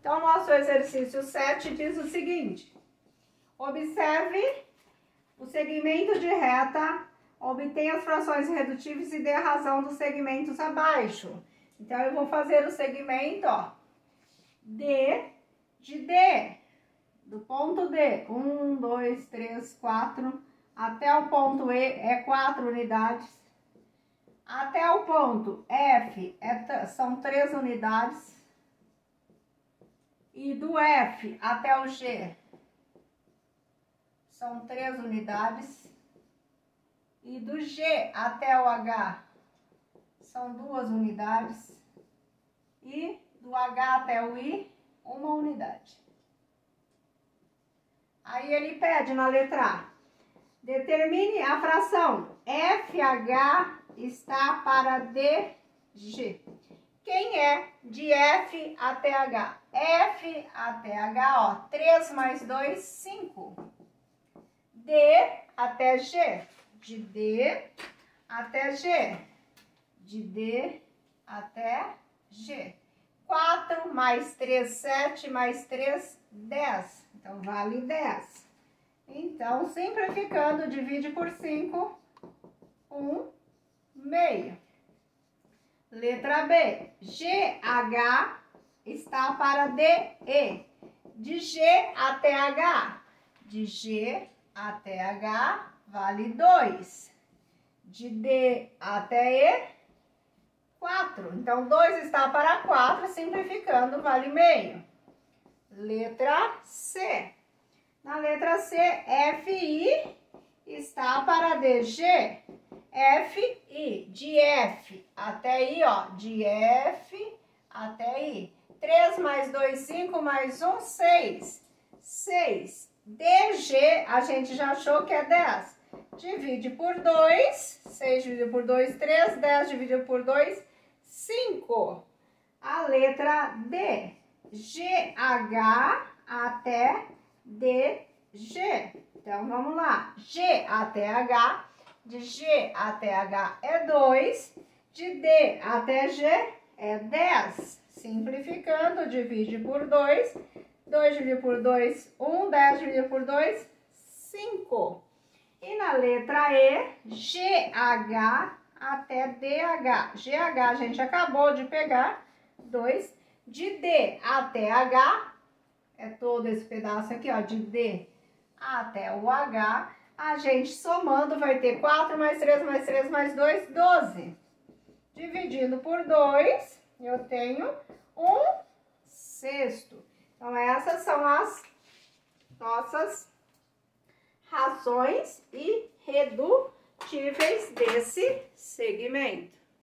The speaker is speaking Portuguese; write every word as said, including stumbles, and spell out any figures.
Então, nosso exercício sete diz o seguinte: observe o segmento de reta, obtenha as frações irredutíveis e dê a razão dos segmentos abaixo. Então, eu vou fazer o segmento, ó, D de D, do ponto D, um, dois, três, quatro, até o ponto E é quatro unidades, até o ponto F é, são três unidades, e do F até o G são três unidades, e do G até o H são duas unidades, e do H até o I, uma unidade. Aí ele pede na letra A, determine a fração F H está para D G. Quem é de F até H? F até H, ó, três mais dois, cinco. D até G, de D até G, de D até G. quatro mais três, sete, mais três, dez. Então, vale dez. Então, simplificando, divide por cinco, um, meio. Letra B, G H está para D E. De G até H, de G até H, vale dois. De D até E, quatro. Então, dois está para quatro, simplificando, vale meio. Letra C. Na letra C, F I está para D G. F I, de F até I, ó, de F até I. três mais dois, cinco, mais um, seis. seis. D G, a gente já achou que é dez. Divide por dois. seis dividido por dois, três. dez dividido por dois, cinco. A letra D. G H até D G. Então, vamos lá. G até H. De G até H é dois. De D até G é dez. Simplificando, divide por dois. dois dividido por dois, um. dez dividido por dois, cinco. E na letra E, G H até D H. G H a gente acabou de pegar, dois. De D até H, é todo esse pedaço aqui, ó, de D até o H, a gente somando vai ter quatro mais três mais três mais dois, doze. Dividindo por dois, eu tenho um sexto. Então, essas são as nossas razões irredutíveis desse segmento.